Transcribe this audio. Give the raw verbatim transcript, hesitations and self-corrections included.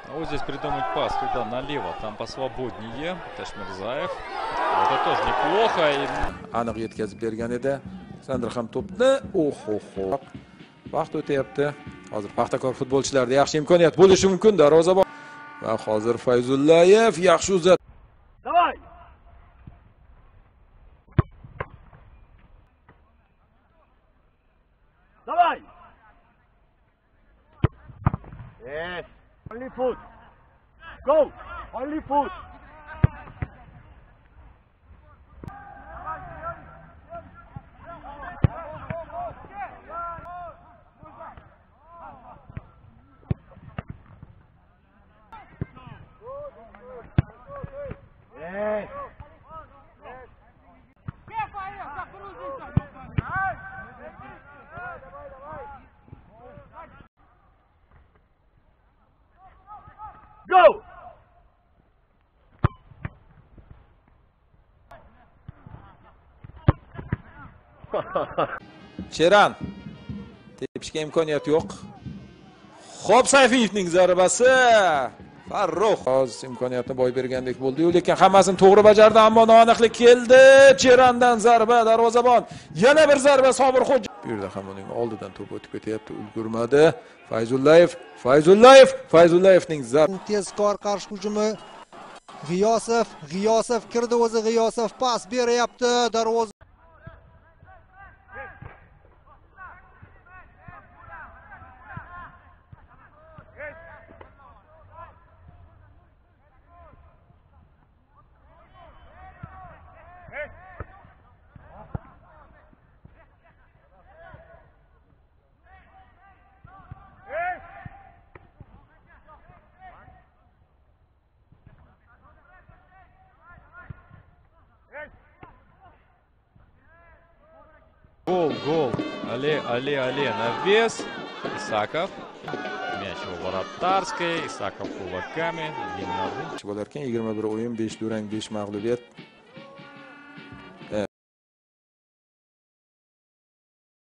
Вот здесь придумать пас туда налево, там посвободнее. Ташмирзаев. Это тоже неплохо. Aniq yetkazib bergan edi. Sandr ham to'pni. Oho. Vaqt o'tyapti. Hozir Paxtakor futbolchilarida yaxshi imkoniyat bo'lishi mumkin. Darvozabon. Va hozir Fayzullayev yaxshi uzat. Давай! Давай! Yes! Only foot! Go! Only foot! Yes! Go! Cheran. Tepishga imkoniyat yo'q. Xo'p, Sayfiyevning zarbasi. Farruh o'z imkoniyatni boy bergandek bo'ldi, lekin hammasini to'g'ri bajardi, ammo noaniqlik keldi. Cherandan zarba, darvozabon. Yana bir zarba Sobirxo'ja. Bu yerda ham uning oldidan to'p o'tib ketyapti, ulgurmadi. Fayzullayev, Fayzullayev, Fayzullayevning zarba. Tezkor qarshi hujumi. G'iyosov, G'iyosov kirdi o'zi, G'iyosov pas beryapti, darvoza. Гол, гол. Але, але, але. Навес. Исаков. Мяч у вратарской. Исаков кулаками. Bo'larkan yigirma bir o'yin, besh durang, besh mag'lubiyat.